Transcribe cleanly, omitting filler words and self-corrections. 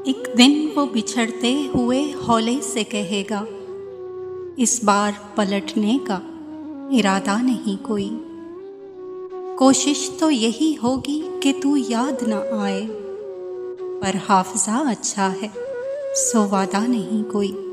एक दिन वो बिछड़ते हुए हौले से कहेगा, इस बार पलटने का इरादा नहीं कोई। कोशिश तो यही होगी कि तू याद न आए, पर हाफजा अच्छा है सो वादा नहीं कोई।